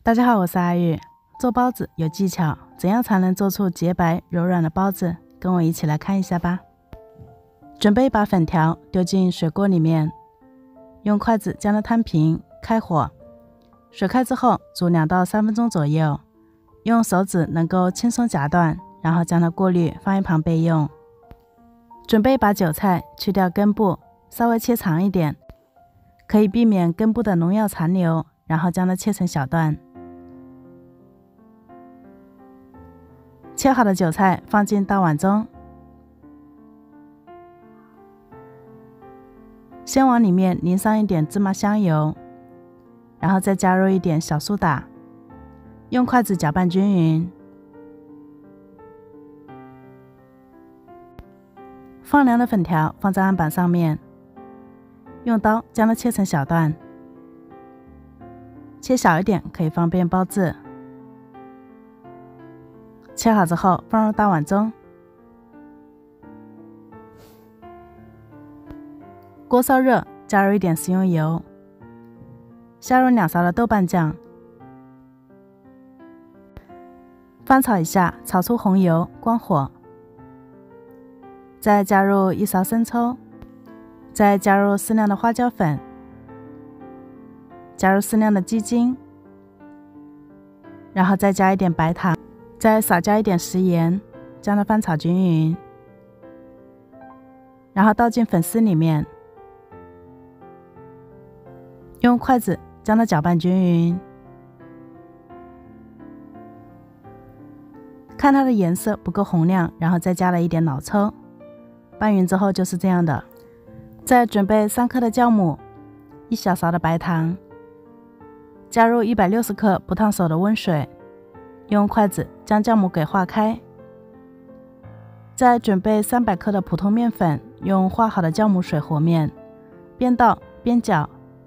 大家好，我是阿玉。做包子有技巧，怎样才能做出洁白柔软的包子？跟我一起来看一下吧。准备把粉条丢进水锅里面，用筷子将它摊平，开火。水开之后煮2到3分钟左右，用手指能够轻松夹断，然后将它过滤放一旁备用。准备把韭菜去掉根部，稍微切长一点，可以避免根部的农药残留，然后将它切成小段。切好的韭菜放进大碗中，先往里面淋上一点芝麻香油，然后再加入一点小苏打，用筷子搅拌均匀。放凉的粉条放在案板上面，用刀将它切成小段，切小一点可以方便包制。切好之后放入大碗中，锅烧热，加入一点食用油，下入2勺的豆瓣酱，翻炒一下，炒出红油，关火。再加入1勺生抽，再加入适量的花椒粉，加入适量的鸡精，然后再加一点白糖，再少加一点食盐，将它翻炒均匀，然后倒进粉丝里面，用筷子将它搅拌均匀，看它的颜色不够红亮，然后再加了一点老抽，拌匀之后就是这样的。再准备3克的酵母，1小勺的白糖，加入160克不烫手的温水，用筷子将酵母给化开。再准备300克的普通面粉，用化好的酵母水和面，边倒边搅，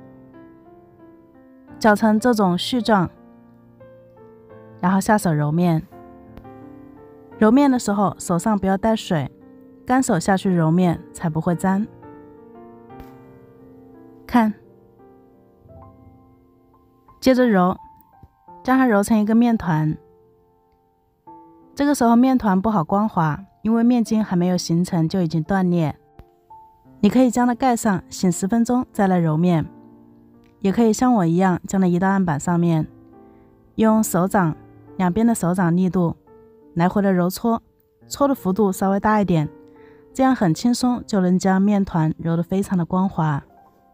搅成这种絮状，然后下手揉面。揉面的时候手上不要带水，干手下去揉面才不会粘。看，接着揉，将它揉成一个面团。这个时候面团不好光滑，因为面筋还没有形成就已经断裂。你可以将它盖上，醒10分钟再来揉面，也可以像我一样将它移到案板上面，用手掌2边的手掌力度来回的揉搓，搓的幅度稍微大一点，这样很轻松就能将面团揉得非常的光滑。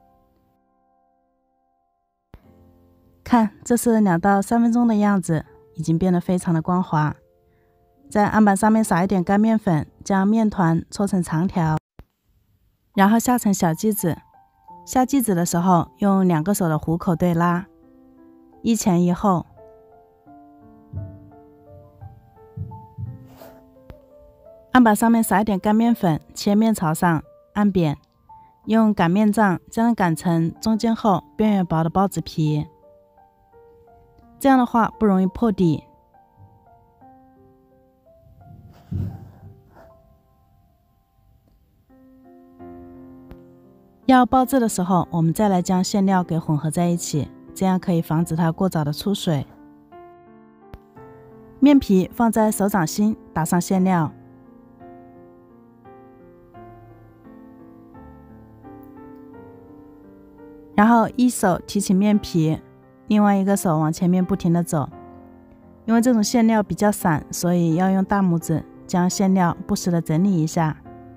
看，这是2到3分钟的样子，已经变得非常的光滑。在案板上面撒一点干面粉，将面团搓成长条，然后下成小剂子。下剂子的时候用2个手的虎口对拉，一前一后。案板上面撒一点干面粉，切面朝上，按扁，用擀面杖将它擀成中间厚、边缘薄的包子皮。这样的话不容易破底。要包制的时候，我们再来将馅料给混合在一起，这样可以防止它过早的出水。面皮放在手掌心，打上馅料，然后一手提起面皮，另外一个手往前面不停地走。因为这种馅料比较散，所以要用大拇指将馅料不时地整理一下，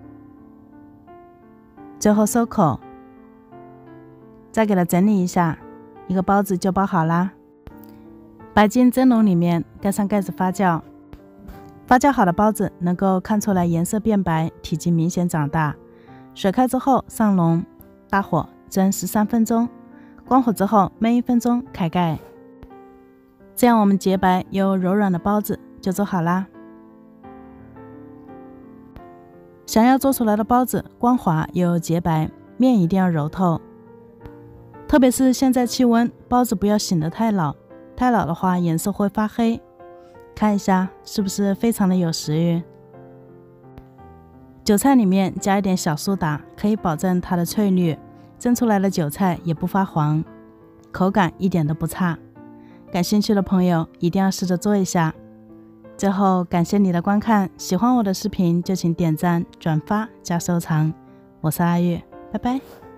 最后收口，再给它整理一下，一个包子就包好啦。摆进蒸笼里面，盖上盖子发酵。发酵好的包子能够看出来颜色变白，体积明显长大。水开之后上笼，大火蒸13分钟，关火之后焖1分钟，开盖。这样我们洁白又柔软的包子就做好啦。想要做出来的包子光滑又洁白，面一定要揉透。特别是现在气温，包子不要醒得太老，太老的话颜色会发黑。看一下是不是非常的有食欲。韭菜里面加一点小苏打，可以保证它的翠绿，蒸出来的韭菜也不发黄，口感一点都不差。 感兴趣的朋友一定要试着做一下。最后感谢你的观看，喜欢我的视频就请点赞、转发加收藏。我是阿月，拜拜。